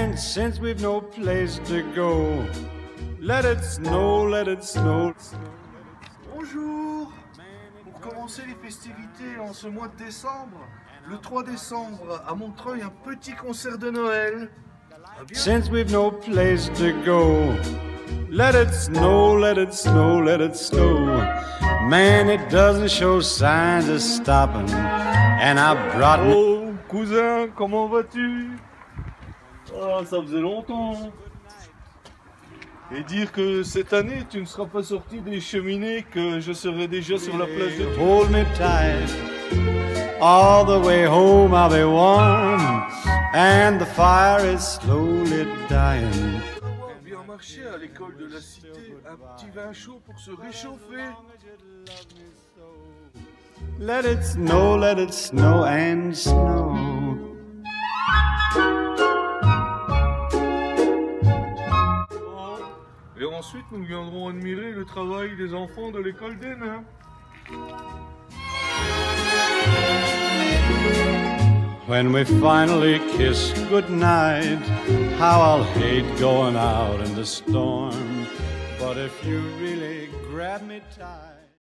And since we've no place to go, let it snow, let it snow. Bonjour. Pour commencer les festivités en ce mois de décembre, le 3 décembre à Montreuil, un petit concert de Noël. Since we've no place to go, let it snow, let it snow, let it snow. Man, it doesn't show signs of stopping. And I brought me... Oh, cousin, comment vas-tu? Ah, ça faisait longtemps. Et dire que cette année, tu ne seras pas sorti des cheminées, que je serai déjà sur la place de Dieu. Hold me tight. All the way home I'll be warm. And the fire is slowly dying. Bien marché à l'école de la cité, un petit vin chaud pour se réchauffer. Let it snow and snow. Et ensuite, nous viendrons admirer le travail des enfants de l'école des nains. When we finally kiss goodnight, how I'll hate going out in the storm. But if you really grab me tight.